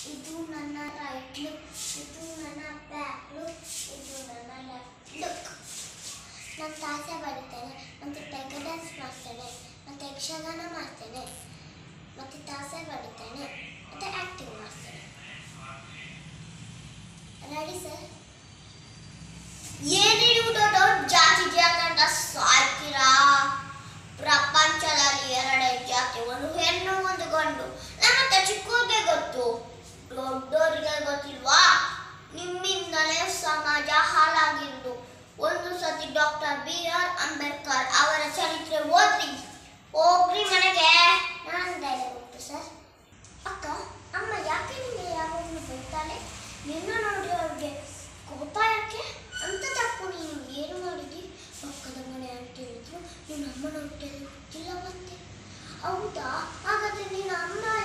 ಇದು ನನ್ನ right look, ಇದು ನನ್ನ ಬ್ಯಾಕ್ ಲುಕ್, ಇದು ನನ್ನ ಲೆಫ್ಟ್ ಲುಕ್. ನಾನು ತಾಸೆ ಬಡಿತೇನೆ, ಮತ್ತು ಟೈಗರ್ ಡ್ಯಾನ್ಸ್ ಮಾಡ್ತೇನೆ, ಮತ್ತು ಯಕ್ಷಗಾನ ಮಾಡ್ತೇನೆ, ಮತ್ತು ತಾಸೆ ಬಡಿತೇನೆ, ಮತ್ತು ಆ್ಯಕ್ಟಿಂಗ್ ಮಾಡ್ತೇನೆ. Ready sir? ಏನಿರುವುದೋ ಜಾತಿ ಅಂತ ಸಾಯ್ತೀರಾ? ಪ್ರಪಂಚದಲ್ಲಿ ಎರಡೇ ಜಾತಿ, ಒಂದು ಹೆಣ್ಣು ಒಂದು ಗಂಡು. ನಮ್ಮತ್ತ ಚಿಕ್ಕವ್ರಿಗೆ ಗೊತ್ತು, ದೊಡ್ಡವರಿಗೆ ಗೊತ್ತಿಲ್ವಾ? ನಿಮ್ಮಿಂದಲೇ ಸಮಾಜ ಹಾಳಾಗಿರುವುದು. ಒಂದು ಸತಿ ಡಾಕ್ಟರ್ B.R. ಅಂಬೇಡ್ಕರ್ ಅವರ ಚರಿತ್ರೆ ಓದ್ರಿ. ಹೋಗ್ರಿ ಮನೆಗೆ. ನಾನು ಡೈಲಾಗ್ ಹೋಗ್ತು ಸರ್. ಅಕ್ಕ, ಅಮ್ಮ ಯಾಕೆ ನಿಮಗೆ ಯಾವಾಗಲೂ ಬೈತಾಳೆ? ನಿನ್ನ ನೋಡಿ ಅವ್ರಿಗೆ ಕೋಪ ಯಾಕೆ? ಅಂತ ತಪ್ಪು ನೀನು ಏನು ಮಾಡಿದ್ದಿ? ಪಕ್ಕದ ಮನೆ ಅಂತ ಹೇಳಿದ್ರು, ನೀನು ಅಮ್ಮನ ಹೊಟ್ಟೆಯಲ್ಲಿ ಹುಟ್ಟಿಲ್ಲ ಮತ್ತೆ. ಹೌದಾ? ಹಾಗಾದ್ರೆ ನೀನು ಅಮ್ಮ